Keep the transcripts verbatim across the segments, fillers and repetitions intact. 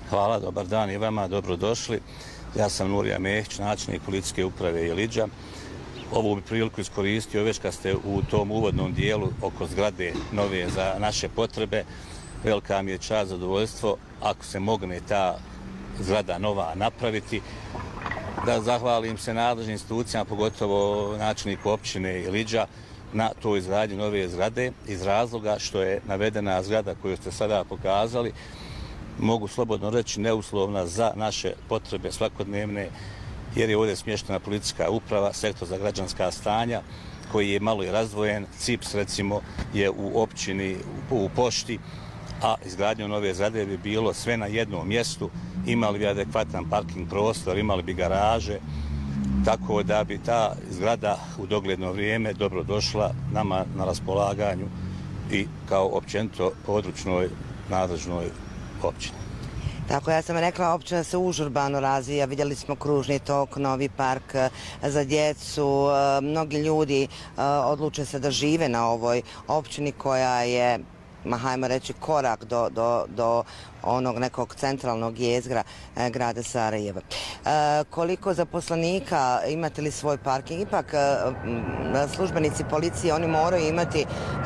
Hvala, dobar dan i vama, dobrodošli. Ja sam Nurija Mehić, načelnik policijske uprave Iliđa. Ovu bi priliku iskoristio već kad ste u tom uvodnom dijelu oko zgrade nove za naše potrebe. Velika mi je čast, zadovoljstvo, ako se mogne ta zgrada nova napraviti, da zahvalim se nadležnim institucijama, pogotovo načelniku općine Iliđa, na toj izgradnji nove zgrade, iz razloga što je navedena zgrada koju ste sada pokazali, mogu slobodno reći, neuslovna za naše potrebe svakodnevne, jer je ovdje smještena policijska uprava, sektor za građanska stanja, koji je malo i razdvojen. C I P S, recimo, je u općini, u pošti, a izgradnjom nove zgrade bi bilo sve na jednom mjestu, imali bi adekvatan parking prostor, imali bi garaže, tako da bi ta zgrada u dogledno vrijeme dobro došla nama na raspolaganju i kao općenito područnoj nadležnoj općini. Tako, ja sam rekla, općina se užurbano razvija, vidjeli smo kružni tok, novi park za djecu, mnogi ljudi odluče se da žive na ovoj općini koja je, ma hajmo reći, korak do, do, do onog nekog centralnog jezgra e, grada Sarajeva. E, koliko zaposlenika, imate li svoj parking? Ipak e, službenici policije, oni moraju imati, e,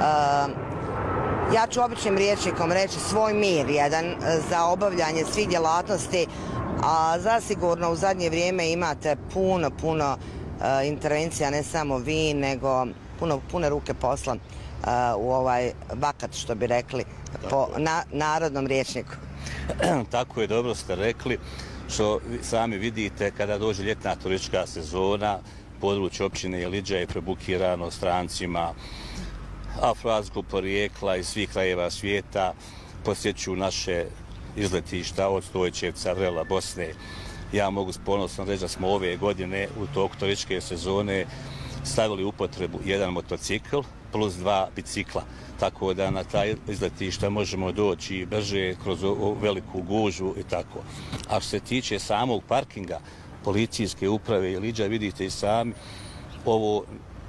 ja ću običnim rječnikom reći, svoj mir jedan za obavljanje svih djelatnosti, a zasigurno u zadnje vrijeme imate puno, puno e, intervencija, ne samo vi, nego puno, pune ruke posla u ovaj vakat, što bi rekli po na, narodnom rječniku. Tako je, dobro ste rekli, što sami vidite kada dođe ljetna turistička sezona, područje općine Iliđa je prebukirano strancima afroazijskog porijekla iz svih krajeva svijeta, posjećuju naše izletišta od Stojčevca, Vrela, Bosne. Ja mogu s ponosom reći da smo ove godine u toku turističke sezone stavili u upotrebu jedan motocikl plus dva bicikla, tako da na taj izletišta možemo doći brže kroz veliku gužvu i tako. A što se tiče samog parkinga policijske uprave Iliđa, vidite i sami, ovo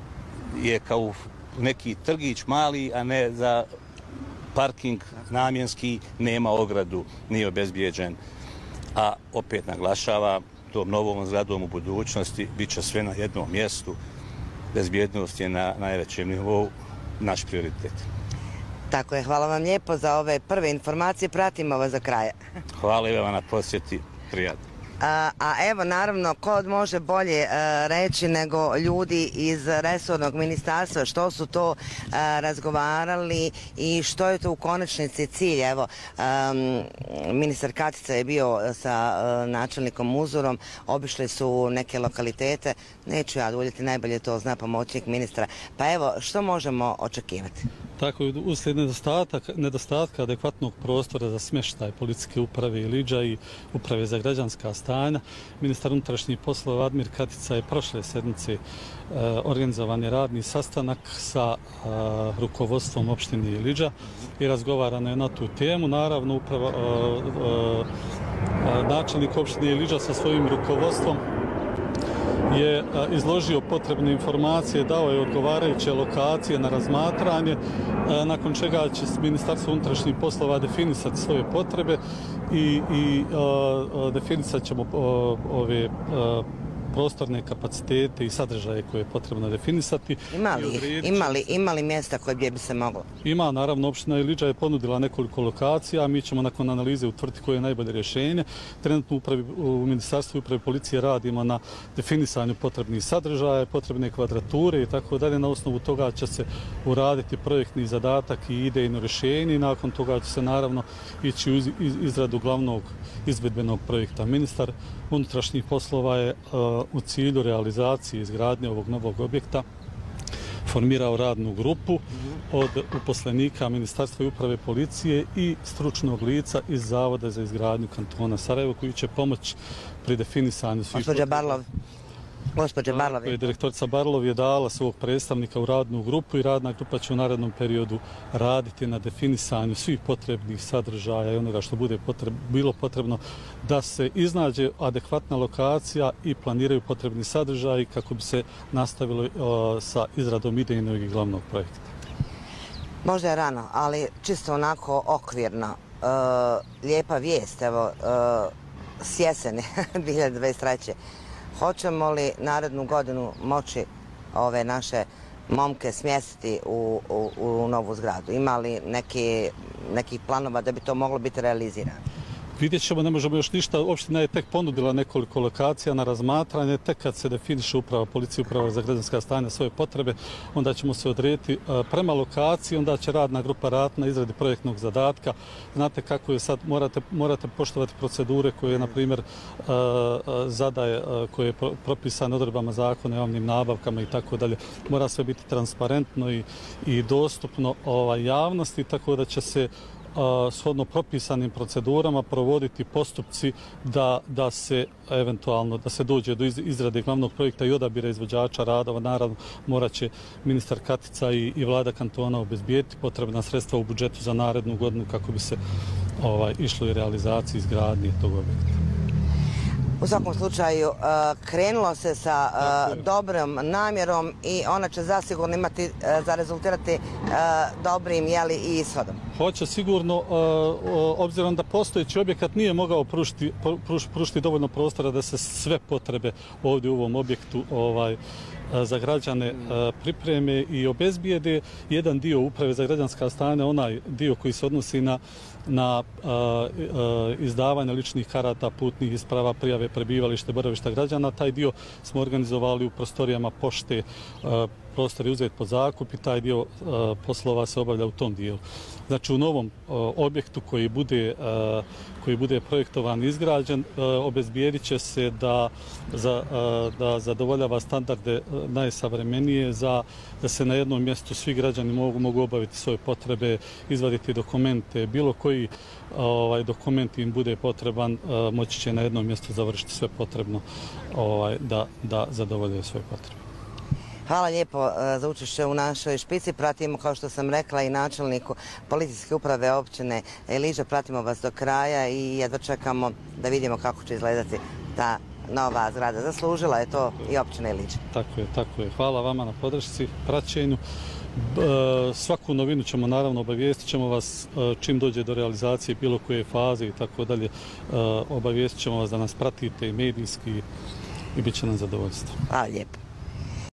je kao neki trgić mali, a ne za parking namjenski, nema ogradu, nije obezbijeđen. A opet naglašava, tom novom zgradom u budućnosti bit će sve na jednom mjestu. Bezbjednost je na najvećem nivou naš prioritet. Tako je, hvala vam lijepo za ove prve informacije, pratimo vas za kraja. Hvala i vam na posjeti, prijatno. A, a evo, naravno, ko može bolje a, reći nego ljudi iz resornog ministarstva, što su to a, razgovarali i što je to u konačnici cilj. Evo, a, ministar Katica je bio sa a, načelnikom Muzurom, obišli su neke lokalitete, neću ja duljiti, najbolje to zna pomoćnik ministra. Pa evo, što možemo očekivati? Tako je, uslijed nedostatak, nedostatka adekvatnog prostora za smještaj policijske uprave Iliđa i uprave za građanska stanja, ministar unutrašnjih poslova Admir Katica je prošle sedmice e, organizovan je radni sastanak sa e, rukovodstvom opštine Iliđa i razgovarano je na tu temu. Naravno, uprava, e, e, načelnik opštine Iliđa sa svojim rukovodstvom je izložio potrebne informacije, dao je odgovarajuće lokacije na razmatranje, nakon čega će Ministarstvo unutrašnjih poslova definisati svoje potrebe i, i a, definisat ćemo a, ove a, prostorne kapacitete i sadržaje koje je potrebno definisati. Imali, imali, imali mjesta koje gdje bi se moglo? Ima, naravno, opština Iliđa je ponudila nekoliko lokacija, mi ćemo nakon analize utvrditi koje je najbolje rješenje. Trenutno upravi, u Ministarstvu uprave policije radimo na definisanju potrebnih sadržaja, potrebne kvadrature i tako dalje. Na osnovu toga će se uraditi projektni zadatak i idejno rješenje i nakon toga će se naravno ići u izradu glavnog izvedbenog projekta. Ministar unutrašnjih poslova je uh, u cilju realizacije izgradnje ovog novog objekta formirao radnu grupu od uposlenika Ministarstva uprave policije i stručnog lica iz Zavoda za izgradnju kantona Sarajevo koji će pomoći pri definisanju svih... Gospođa Barlov. Gospođa Barlov je... Direktorica Barlov je dala svog predstavnika u radnu grupu i radna grupa će u narednom periodu raditi na definisanju svih potrebnih sadržaja i onoga što bude potreb, bilo potrebno da se iznađe adekvatna lokacija i planiraju potrebni sadržaji kako bi se nastavilo o, sa izradom idejnog i glavnog projekta. Možda je rano, ali čisto onako okvirno. lijepa vijest, evo, s jeseni dvije hiljade dvadeset treće. Hoćemo li narednu godinu moći ove naše momke smjestiti u, u, u novu zgradu? Ima li neki, nekih planova da bi to moglo biti realizirano? Vidjet ćemo, ne možemo još ništa. Opština je tek ponudila nekoliko lokacija na razmatranje. Tek kad se definiše uprava policije, uprava za građanska stanja svoje potrebe, onda ćemo se odrediti prema lokaciji, onda će radna grupa raditi na izradi projektnog zadatka. Znate kako je sad, morate, morate poštovati procedure koje, na primjer, zadaje, koje je propisane odredbama zakona o javnim nabavkama i tako dalje. Mora sve biti transparentno i, i dostupno ovaj, javnosti, tako da će se shodno propisanim procedurama provoditi postupci da, da se eventualno da se dođe do izrade glavnog projekta i odabira izvođača radova. Naravno, morat će ministar Katica i, i vlada kantona obezbijeti potrebna sredstva u budžetu za narednu godinu kako bi se ovaj, išlo i realizaciji izgradnje tog objekta. U svakom slučaju, krenulo se sa dobrom namjerom i ona će zasigurno imati za rezultirati dobrim jeli, i ishodom. Hoće sigurno, obzirom da postojeći objekat nije mogao pružiti, pružiti dovoljno prostora da se sve potrebe ovdje u ovom objektu ovaj, za građane pripreme i obezbijede. Jedan dio uprave za građanska stanja, onaj dio koji se odnosi na, na uh, uh, izdavanje ličnih karata, putnih isprava, prijave prebivalište, boravišta građana. Taj dio smo organizovali u prostorijama pošte, uh, prostor je uzet pod zakup i taj dio uh, poslova se obavlja u tom dijelu. Znači u novom uh, objektu koji bude, uh, koji bude projektovan i izgrađen, uh, obezbijedit će se da, za, uh, da zadovoljava standarde uh, najsavremenije, za, da se na jednom mjestu svi građani mogu, mogu obaviti svoje potrebe, izvaditi dokumente, bilo koji ovaj, dokument im bude potreban, uh, moći će na jednom mjestu završiti sve potrebno ovaj, da, da zadovolje svoje potrebe. Hvala lijepo za učešće u našoj špici. Pratimo, kao što sam rekla, i načelniku policijske uprave općine Iliđa. Pratimo vas do kraja i jedva čekamo da vidimo kako će izgledati ta nova zgrada. Zaslužila je to i općina Iliđa. Tako je, tako je. Hvala vama na podršci, praćenju. Svaku novinu ćemo naravno obavijestit ćemo vas čim dođe do realizacije bilo koje faze i tako dalje. Obavijestit ćemo vas da nas pratite i medijski i bit će nam zadovoljstvo. Hvala lijepo.